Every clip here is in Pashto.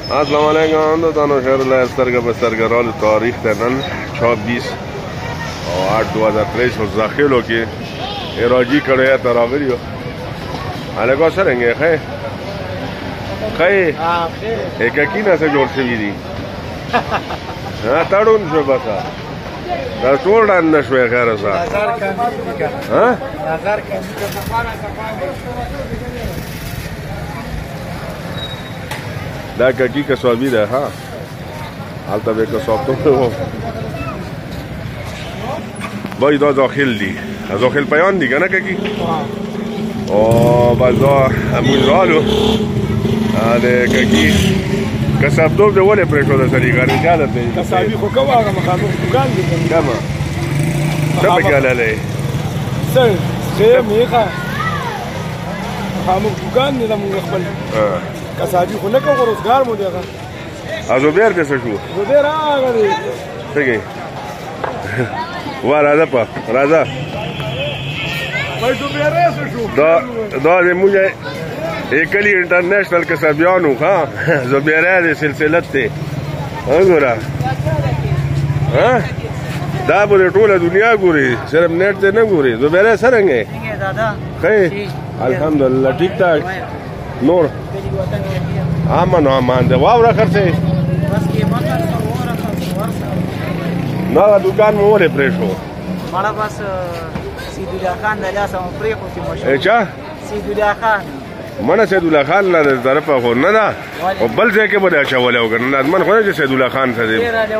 السلام علیکم دوستانو، شهر الله سترګه په سترګه رالو تاریخ ته نن 26 او 8 2023 په ځاخلو کې اراجی کړی ته راغلی یو. هلکه څرنګه یې ښه ککینه څه جوړ شوي دي تړون شو بسه دا ټول ډانډ نه شوی خیره سه دا ککی کسابی ده ها هلته به کسابتون و بای دا داخل دی داخل پیان دیگه نه ککی باز دا امون رالو ده ککی کسابتون ده ولی پرشو ده سری گرمی کالت ده کسابی خو کوا آگا مخامو دوکان دی کما چه بکاله لی سر سه میخا مخامو دوکان دی دمون اخبر کسابی خو نکو خو روزگار مو دیگه زبیر ده سشو زبیر آگا دی بگی وا راځه په راځه وای زبیر سشو دا د موږ کلی انټرنیشنل کسبیانو ها زبیر د سلسله ته وګوره ها دا به ټوله دنیا ګوري صرف نیټ ته نه ګوري زبیر څنګه دادا خیر الحمدلله ٹھیک ٹھاک نور امان ده واوره خرڅه بس کې ماته وره خرڅ نه دکان مو ولې پرې شو مالا بس سید الله خان د لاسه مو پرې خو چې مشه اچھا سید الله خان منه سید الله خان له طرفه خو نه ده او بل ځای کې به اچولې وګڼه من خو نه سید الله خان څه دی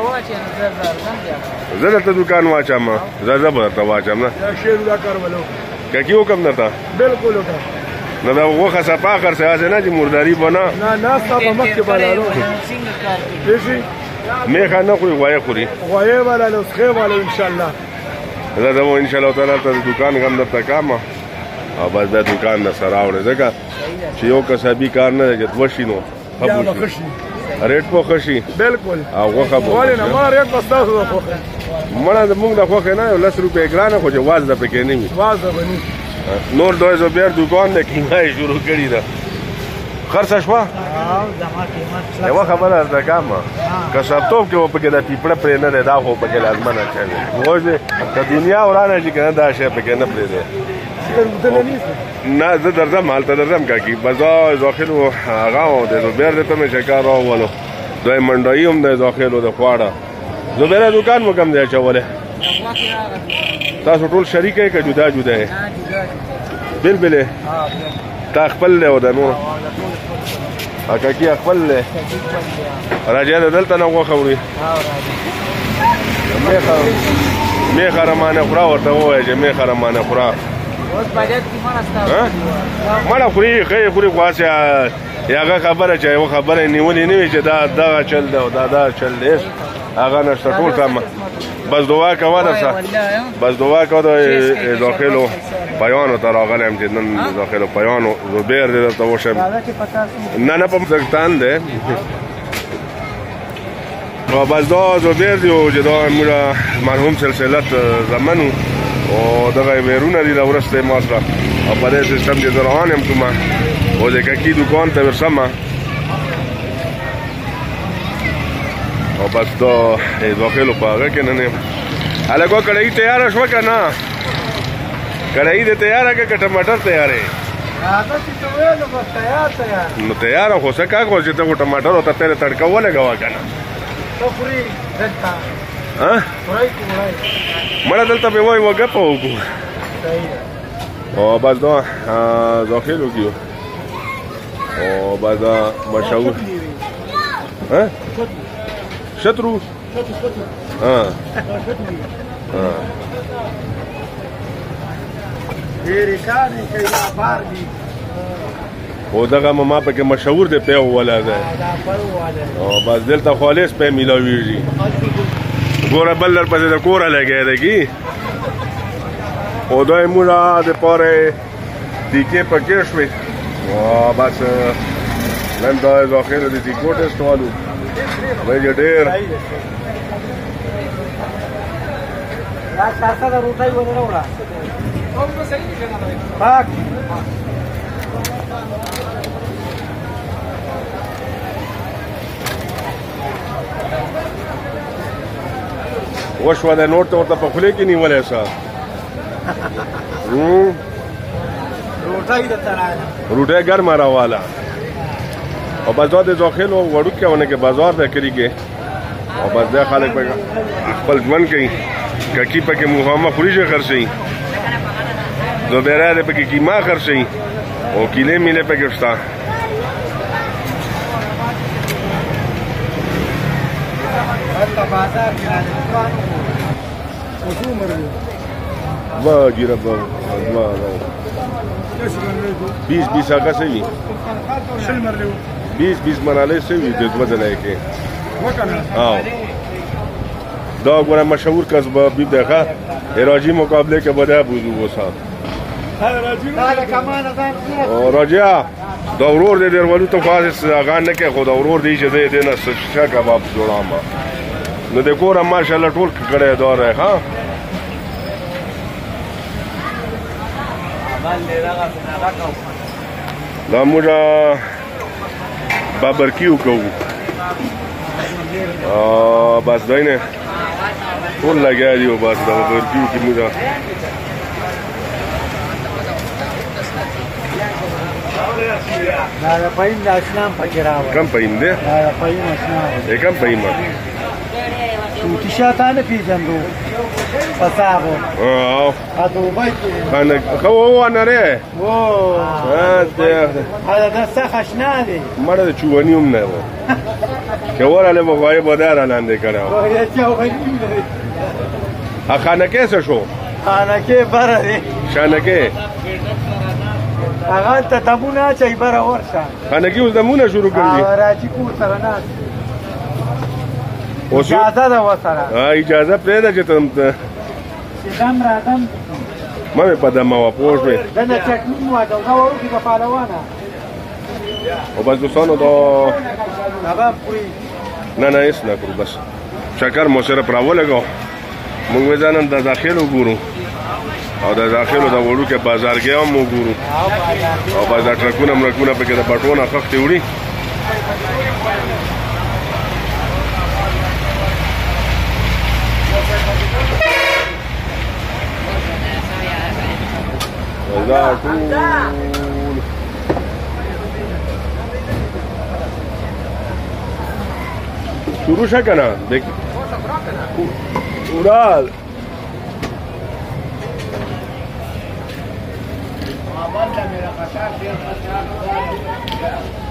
زه دلته دکان واچم زه به درته واچم نه شیر الله کار ولو که حکم درته بالکل وکړه نه دا وخه صفا خر سه نه چې مرداری بنا نه صاحب مخ کې بالالو څنګه کار کوي میخه نه خوري غوایه خوري غوایه والا نسخه والا ان شاء الله زه دا ان شاء الله تعالی ته دکان هم درته کاما او بس دا دکان نه سره راوړې ځکه چې یو کسبي کار نه دی چې وشي نو ریټ په خوشي بالکل او غوخه په ولې نه ما ریټ پستاسو د خوخه مړه موږ د خوخه نه 10 روپے ګرانه خو جواز د پکې نه وي واز بني نور دوی زبیر دکان د کیمای شروع کړی دا خرڅ شوا یو خبره ده کاما کسبتوب کې په کې د پیپړه پرې نه ده دا خو په کې لازمه چاله موږ د دنیا ورانه چې کنه دا شی په کې نه پرې ده نه زه درځم حالته درځم کاکی بازار داخلو هغه د زبیر ته مې شکار راولو دوی منډای هم د داخلو د خواړه زبیر دکان مو کم دی چوله تاسو ټول شریک یې که جدا جدا یې بلبلې تا خپل له ودا نور اکاکی خپل له راځه دلته نه غوخه وړي مې خرمانه خورا ورته وایي چې مې خرمانه خورا اوس باید کی مانستا مړه خوري خې خوري خاصه یاغه خبره چې یو خبره نیولې نه وي چې دا چل دا چل دی هغه نشته ټول تمام بس دعا کوه ده بس دعا کوه ده داخلو پیانو ته راغلم چې نن داخلو پیانو زبیر دی درته وشم نه په پاکستان دی و بس دا زبیر دی او چې دا موږ مرحوم سلسلت زمنو او دغه بیرونه دي د ورسته ما سره او په دې سیستم کې زرعان هم کومه او د ککی دکان ته ورسمه او بس دا داخلو په هغه کې نه هلکه کړهی تیاره شوه که نه کړهی دې تیاره که ټماټر تیارې نو تیاره خو څه کاکو چې ته خو ټماټر او ته پهلې تړکه ولګوه که نه مړه دلته به وایي وګپه وکړو او بس دا داخلو کې او بس دا مشهور شترو او دغه ما پکې مشهور دی پیو ولا ده او بس دلته خالص په میلاویږي ګوره بل در پسې د کوره لګی دی او دوی موږ د پاره تیکې پکې شوې او بس نن دا داخله د تیکو ټسټ والو وایي ډېر راځه دا روټای ونه وړه پاک وشوه د نوټ ورته په خولې کې نیولې سه روټۍ ګرمه راواله او بس دا د داخل وړوکې ونه کې بازار ته کړي او بس دا خلک په خپل ژوند کوي ککی پکې موهامه خوريږي خرڅي دوباره پکې کیما خرڅي او کیلې میلې پکې شته वाह जी रब वाह 20 आगा से भी 20 मनाले से भी जज्बा जलाए के हाँ دا ګوره مشهور کسبه بي دغه راجي مقابله کې بده بوزو وسا راجیا دا ورور دې ورولو ته خاص غان نه کې خو دا ورور دې چې دې نه څه کباب جوړام نو د کور ماشاءالله ټول کړه دار ها دا موږ بابرکیو کوو بس داینه ټول لګیا دي او بس دا بابرکیو کې موږ دا پاین د اسلام پکې راوړل کم پاین دی دا پاین اسلام کم پاین ما ټوټی شاته نه پیژندو پساغو ا دوبای کې انا خو انا ره و هذا ده سخشنا دي مړه چوانیوم نه و کوراله مغوای بدار لاندې کړه یا چاو غنیم ا خانکه څه شو خانکه بره دي شانکه هغه ته دمونه چې بره ورشه خانکه اوس دمونه شروع کړی راځي کو سره نه اوس اجازه ده وسره اجازه پرې ده چې تم ته دم راځم ما په دمه و پوښې دا نه چکنی مو دا ورو کې په پالوانه او بس دوستانو دا هغه پوری نه نه هیڅ نه کړو بس شکر مو سره پراو لګو موږ ځانن د داخلو ګورو او د داخلو د وړو کې بازارګي هم وګورو او بس دا ټرکونه مرکونه پکې د پټونه خښتې وړي دا ټول شروع شه کنه دیک اورال میرا